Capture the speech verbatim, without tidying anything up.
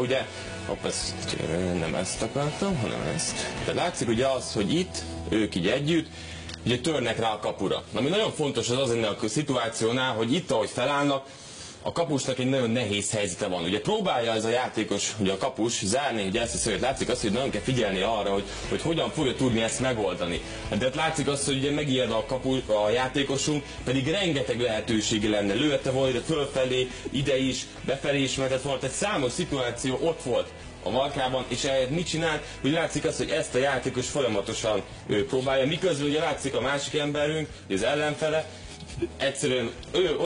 ugye, hopp, ezt, nem ezt akartam, hanem ezt. Tehát látszik ugye az, hogy itt, ők így együtt, ugye törnek rá a kapura. Ami nagyon fontos az az ennek a szituációnál, hogy itt, ahogy felállnak, a kapusnak egy nagyon nehéz helyzete van. Ugye próbálja ez a játékos, ugye a kapus zárni, ugye ezt a szöget, látszik azt, hogy nagyon kell figyelni arra, hogy, hogy hogyan fogja tudni ezt megoldani. De hát látszik azt, hogy ugye megijedve a, kapu, a játékosunk, pedig rengeteg lehetősége lenne. Lőtte volna ide fölfelé, ide is, befelé is mehetett volna, tehát számos szituáció ott volt a markában, és ehhez mit csinál, hogy látszik azt, hogy ezt a játékos folyamatosan ő próbálja, miközben ugye látszik a másik emberünk, az ellenfele, egyszerűen ő